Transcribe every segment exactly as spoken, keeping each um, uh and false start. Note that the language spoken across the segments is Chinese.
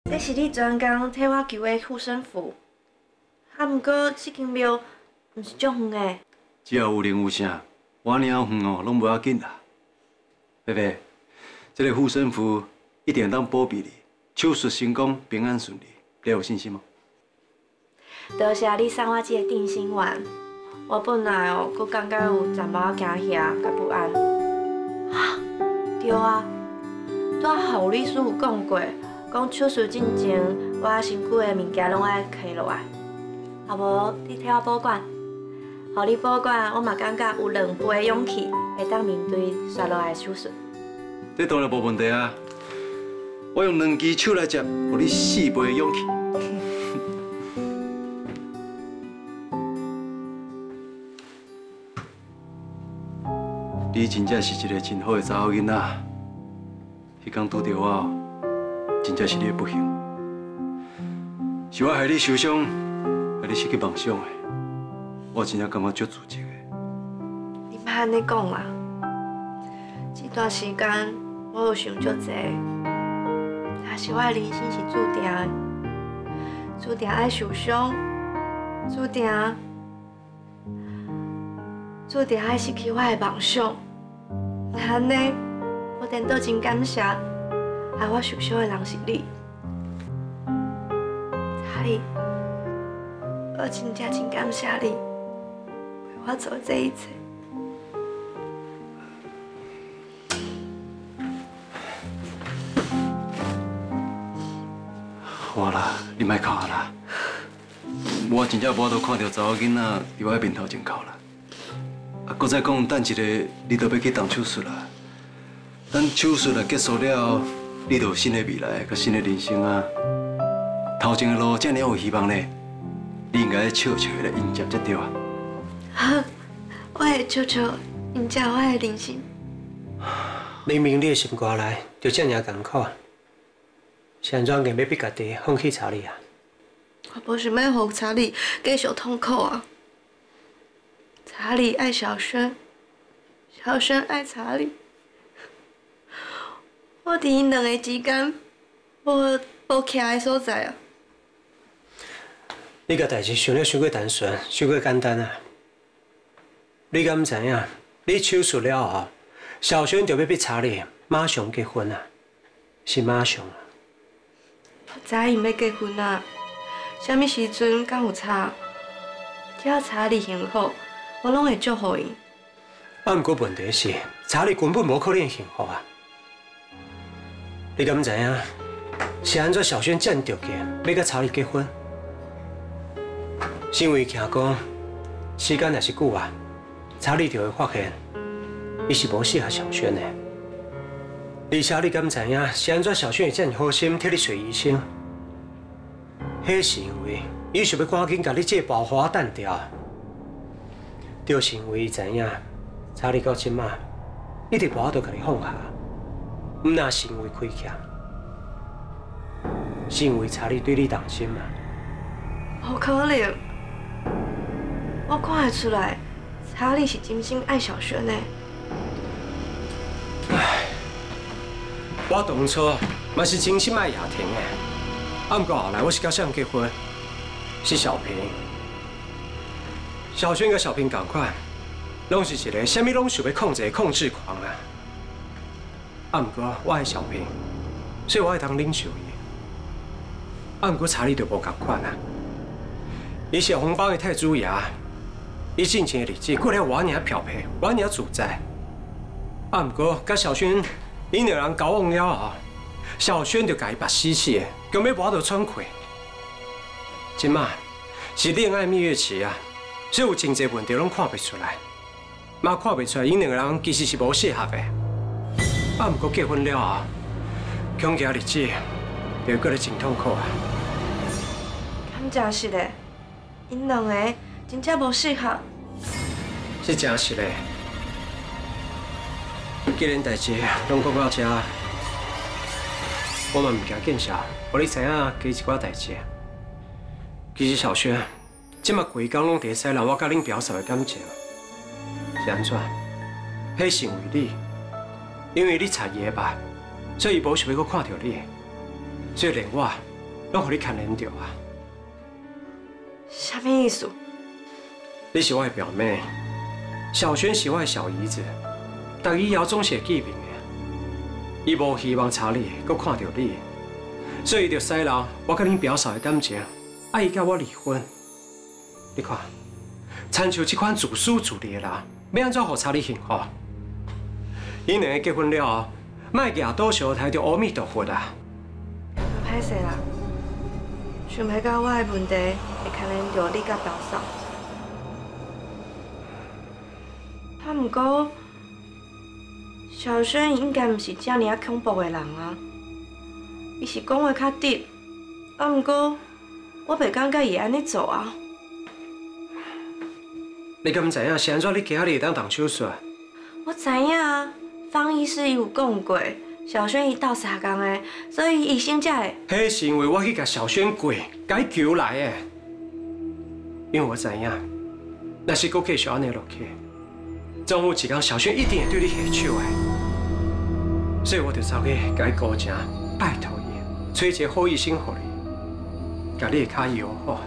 这是你专工替我求的护身符，啊，毋过这间庙毋是足远的。 只要有灵有声，我尔远哦，拢无要紧啦。菲菲，这个护身符一定当保庇你，手术成功，平安顺利，你有信心吗？ 多谢你送我这个定心丸，我本来哦，佫感觉有暂无惊吓甲不安。啊，对啊，拄仔侯律师有讲过，讲手术进前，我身躯的物件拢爱揢落来。啊无，你替我保管，互你保管，我嘛感觉有两倍的勇气，会当面对刷落来的手术。 这当然无问题啊！我用两只手来接，互你四倍的勇气。你真正是一个真好的查某囡仔。迄天拄到我，真正是你的不幸，是我害你受伤，害你失去梦想的。我真正感觉足自责的。 你莫安尼讲啦，这段时间我有想足济，但是我的人生是注定的，注定爱受伤，注定，注定爱失去我的梦想。安尼，我真倒真感谢，害我受伤的人是你，查理，我真正真感谢你，为我做这一切。 好啦，你莫哭啦。我真正无法度看到查某囡仔伫我面头前哭啦。啊，搁再讲，等一个你都要去动手术啦。等手术啊结束了，你就有新的未来，甲新的人生啊。头前的路这么有希望呢，你应该笑笑来迎接才对啊。 好，我会笑笑迎接我的人生。 明明你的心肝内就这么艰苦，是安怎硬要逼家己放弃查理啊？ 我无想要让查理继续痛苦啊！查理爱小轩，小轩爱查理。我伫因两个之间无无徛的所在啊！ 你甲代志想了伤过单纯，伤过简单啊！你敢毋知影？你手术了后，小轩就要逼查理马上结婚啊！是马上啊！ 我知因要结婚啊，啥物时阵敢有差？只要查理幸福，我拢会祝福伊。 啊，毋过问题是，查理根本无可能幸福啊！你敢毋知影？是安怎小轩这么着急要甲查理结婚？是因为惊讲时间若是久啊，查理就会发现伊是无适合小轩的。而且你敢知影是安怎小轩会这么好心替你找医生？迄是因为伊想要赶紧甲你这爆花弹掉，就是因为伊知影查理到即马一直无法度甲你放下，毋那是因为亏欠，是因为查理对你动心啊。 无可能，我看得出来，查理是真心爱小轩的。 唉，我当初嘛是真心爱雅婷的，啊，不过后来我是甲谁人结婚？是小平。小轩甲小平同款，拢是一个啥物拢想要控制的控制狂啊。啊，不过我爱小平，所以我会当领受伊。啊，不过查理就无同款啊。伊是红帮的太子爷，伊进前的日子过了我尔漂泊，我尔自在。啊，不过甲小轩因两人交往了后，小轩就甲伊拔死死的，根本无法度喘气。即马是恋爱蜜月期啊，所以有真侪问题拢看不出来，嘛看不出来因两个人其实是无适合的。啊，不过结婚了后，恐惊日子就会过得真痛苦啊。 敢真是的，因两个真正无适合。 是真实的。既然代志拢讲到这，我嘛唔惊见笑，互你知影加一寡代志。其实小轩，即马规工拢伫使让我甲恁表嫂的感情，是安怎？迄是因为你，因为你插伊的目，所以伊无想要阁看到你，所以连我拢互你牵连着啊！ 啥物意思？ 你是我的表妹，小萱是我的小姨子，但以后总是会见面的。伊无希望查理搁看到你，所以伊就使人我甲恁表嫂的感情，啊，伊甲我离婚。你看，亲像这款自私自利的人，要安怎互查理幸福？因两个结婚了后，莫举倒烧抬着阿弥陀佛啊！ 歹势啦，想袂到我的问题会牵连到你甲表嫂。啊，毋过小萱应该毋是遮尔啊恐怖的人啊，伊是讲话较直，啊，毋过我袂感觉伊会安尼做啊。 你敢毋知影是安怎你今仔日会当动手术？ 我知影啊，方医师伊有讲过，小萱伊斗相共的，所以医生才会。 迄是因为我去甲小萱过，甲伊求来的。因为我知影，若是搁继续安尼落去，总有一天小萱一定会对你下手的。所以我就走去甲伊高声拜托伊，找一个好医生互你，甲你的脚医好。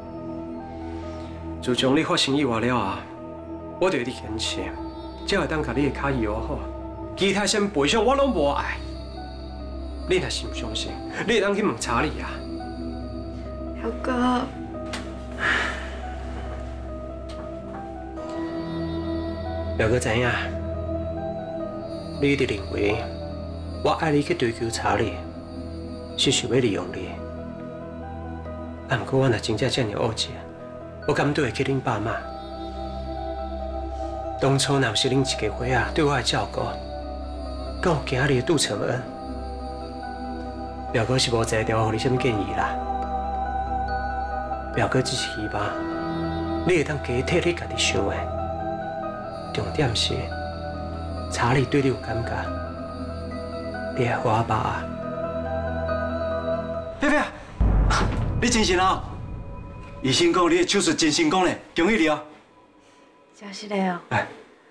自从你发生意外了后，我就一直坚持，才会当甲你的脚医好。其他什么赔偿我拢无爱。你若是唔相信，你会当去问查理啊。 表哥， 表哥知影，你一直认为我爱你去追求查理，是想要利用你。啊，不过我若真正这么恶质，我敢对得起恁爸妈？当初若不是恁一家伙仔对我的照顾，敢有今仔日的杜承恩？表哥是无知道互你什么建议啦。表哥只是希望你会当加替你家己想的。重点是，查理对你有感觉，你爱我爸啊。 菲菲啊，你真神哦！医生讲你的手术真成功嘞，恭喜你哦！ 真是的哦。 来。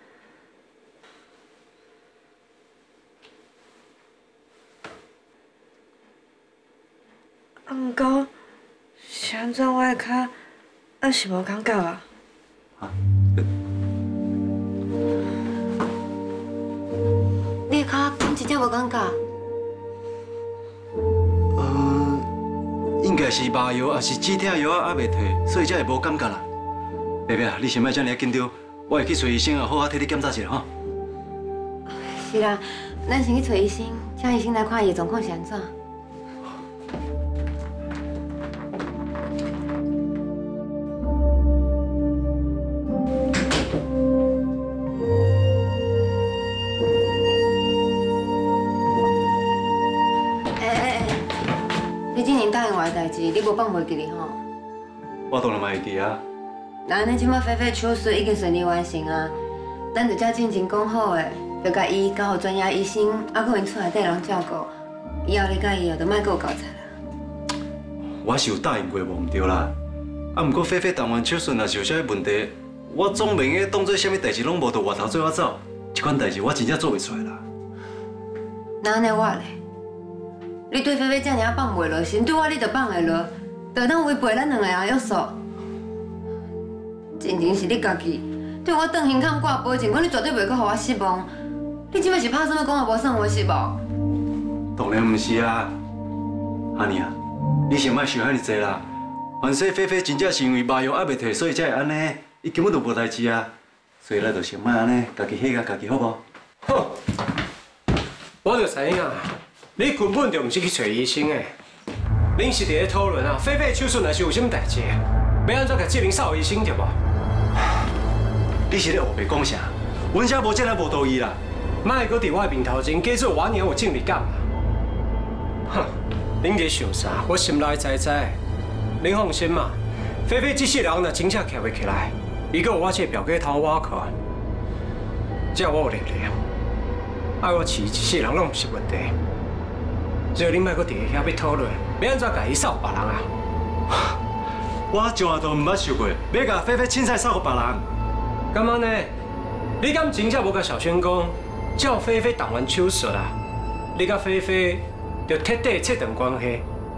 啊，毋过是安怎我的脚还是无感觉啊？ 啊？ 你的脚敢真正无感觉？ 呃，应该是麻药，还是止痛药啊，还袂退，所以才会无感觉啦。贝贝啊，你先莫遮尔紧张，我会去找医生啊，好好替你检查一下吼。 是啦，咱先去找医生，请医生来看伊的状况是安怎。代志你无放袂记哩吼？ 我当然嘛会记啊。 那安尼，即摆菲菲手术已经顺利完成啊，咱就照进前讲好的，就甲伊交互专业医生，啊，搁因厝内底人照顾。以后你甲伊哦，就莫搁有交叉啦。 我是有答应过，无毋对啦。啊，毋过菲菲动完手术若是有啥物问题，我总袂用当做啥物代志拢无，就外头做我走。这款代志我真正做袂出来啦。 那安尼我咧？你对菲菲这尔放袂落心，对我你就放会落，就当违背咱两个人约束。真正是你家己对我断心坎挂保证，讲你绝对袂阁互我失望。你即摆是拍什么讲也无算我失望？ 当然毋是啊，阿妮啊，你先莫想遐尼济啦。凡说菲菲真正是因为麻药还袂退，所以才会安尼，伊根本就无代志啊。所以咱就先莫安尼，家己吓甲家己好无？ 好，我就知影。你根本就唔是去找医生的，恁是伫咧讨论啊。菲菲手术若是有什么代志，要安怎甲这名邵医生对无？ 你是咧胡白讲啥？阮遮无这来无道义啦。 莫搁伫我面头前假做我娘有正义感啊！哼，恁在想啥？我心内知知。恁放心嘛，菲菲这世人若真正徛袂起来，伊搁有我这表哥偷我靠，只要我有力量，爱我饲一世人拢唔是问题。所以你莫搁伫遐要讨论，要安怎甲伊扫别人啊？ 我从来都唔捌想过要甲菲菲凊彩扫互别人。 干嘛呢？你敢真正无甲小萱讲，叫菲菲动完手术啊？你甲菲菲就彻底切断关系，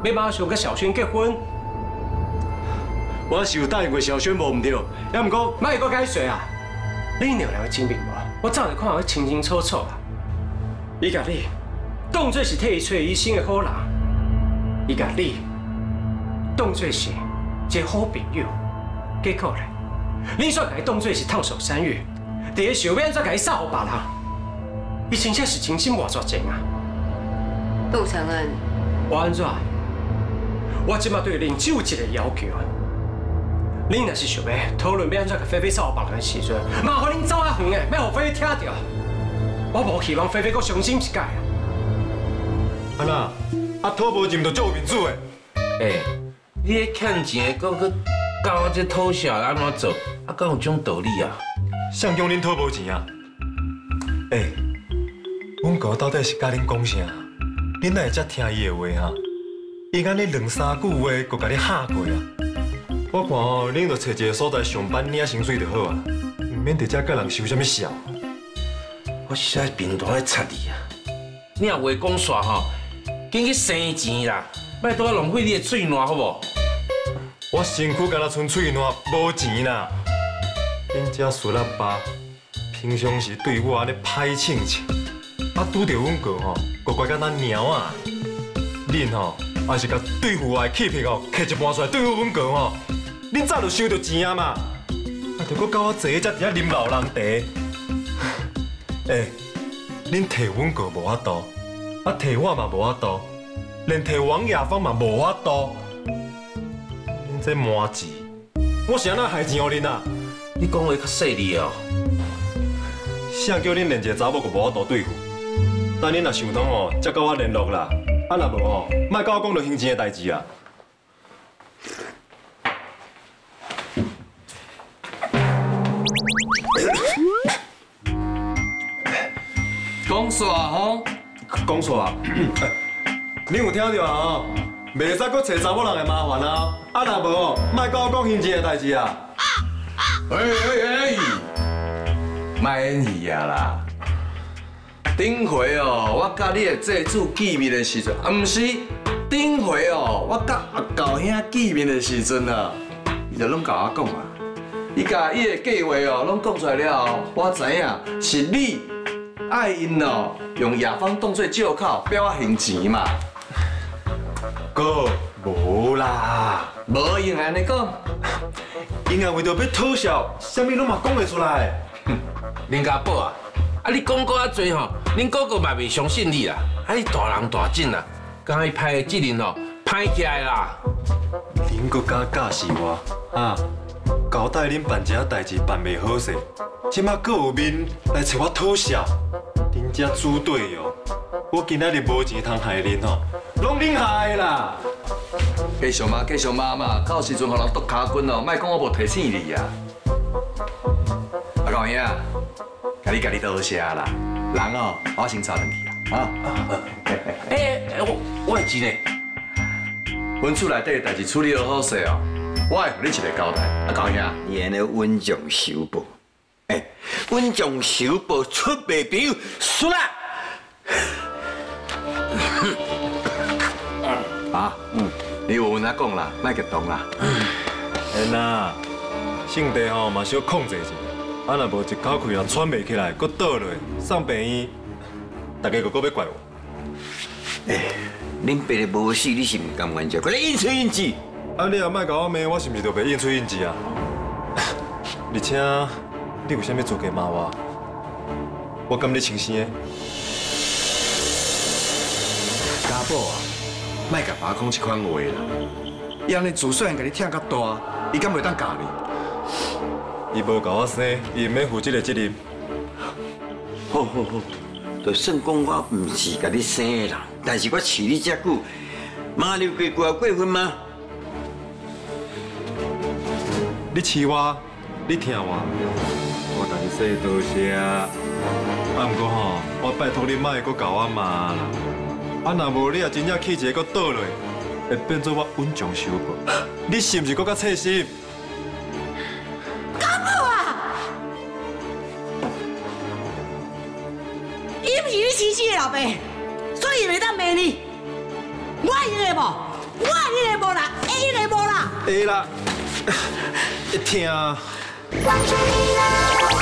要马上跟小轩结婚。 我是有答应过小轩无唔对，也毋过莫搁解说啊！你娘娘的证明无？我早就看得清清楚楚啊！伊甲你当作是替伊找医生的好人，伊甲你当作是一个好朋友，结果咧，你却甲伊当作是烫手山芋，伫个手边再甲伊撒互别人，伊真正是真心偌绝情啊！ 杜承恩， 我安怎？我即马对恁只有一个要求。恁若是想要讨论要安怎甲菲菲扫别人的时阵，麻烦恁走较远的，莫互菲菲听到。我无希望菲菲阁伤心一届啊！ 安那，啊讨无钱就做面子的。 哎，你咧欠钱的，搁搁教我这讨小安怎做？啊，敢有种道理啊？ 谁叫恁讨无钱啊？哎，阮哥到底是甲恁讲啥？恁哪会遮听伊的话哈？伊安尼两三句话，搁甲你吓过啊！我看吼，恁就找一个所在上班领薪水就好啊，唔免伫遮甲人受啥物笑。 我实在面大咧插你啊！你若话讲煞吼，紧去生钱啦，莫拄啊浪费你的嘴烂好无？ 我身躯敢若剩喙烂，无钱啦。恁遮孙仔爸平常时对我安尼歹请请，啊拄着阮哥吼，个怪甲咱猫啊！恁吼，还是甲对付我的气魄吼，摕一半出来对付阮哥吼。恁早就收到钱啊嘛，啊，着搁甲我坐遮伫遐啉老人茶。哎，恁摕阮哥无法度，啊摕我嘛无法度，连摕王亚芳嘛无法度。恁这麻子，我是安那害钱互恁啊？ 你讲话较细腻哦。 谁叫恁连一个查某个无法度对付？等恁若想通哦，才甲我联络啦。啊若无哦，莫甲我讲着行钱的代志啊。 讲煞吼， 讲煞啊！你有听到啊？袂使搁找查某人的麻烦啊！啊若无哦，莫甲我讲行钱的代志啊！ 哎哎哎，莫演戏啊啦！顶回哦，我甲你的祭祖见面的时阵，啊，毋是顶回哦，我甲阿高兄见面的时阵啊，伊就拢甲我讲啊，伊甲伊的计划哦，拢讲出来了后，我知影是你爱因哦，用亚芳当作借口，逼我还钱嘛。 哥，无啦， 无用安尼讲， 因为为着要讨笑，啥物拢嘛讲会出来。 林家宝啊！啊，你讲过啊多吼，恁哥哥嘛袂相信你啦。啊，你大人大进啦，刚伊歹的责任吼，歹起来啦。 恁阁敢假死我啊！交代恁办一下代志办袂好势，即马阁有面来找我讨笑，恁遮猪队哦！我今仔日无钱通害恁吼，拢恁害的啦！ 继续骂，继续骂嘛，到时阵互人剁骹棍哦，莫讲我无提醒你啊。阿高兄，甲你家己多谢啦，人哦，我先走转去啊。啊，哎哎，我我会钱呢。阮厝内底的代志处理好好势哦，我会互你一个交代。阿高兄， 你安尼稳重守报，哎，稳重守报出卖朋友，输啦！ 啊，嗯，你有问阿讲啦，莫激动啦。 哎呐，性地吼嘛小控制一下，啊若无一口气人喘袂起来，搁倒落送病院，大家个搁要怪我。 哎，恁爸的无死，你是唔甘愿接，佮你应出应止。 啊，你也莫甲我骂，我是毋是就袂应出应止啊？而且你为虾米资格骂我？我敢你亲生的？ 家宝啊，莫甲爸讲这款话啦。伊安尼自细汉甲你疼较大，伊敢袂当教你？ 伊无甲我生，伊毋免负这个责任。 好好好，就算讲我毋是甲你生的人，但是我饲你遮久，马六过过过分吗？ 你饲我，你疼我，我甲你说多谢。啊，毋过吼，我拜托你莫会阁甲我骂啦。啊，若无你也真正气一个阁倒落，会变做我稳重守报。你是毋是阁较切心？ 干母啊！伊毋是你亲生的老爸，所以袂当骂你。我会用的无？ 我迄个无啦，伊迄个无啦。 会啦，会听。 望着你的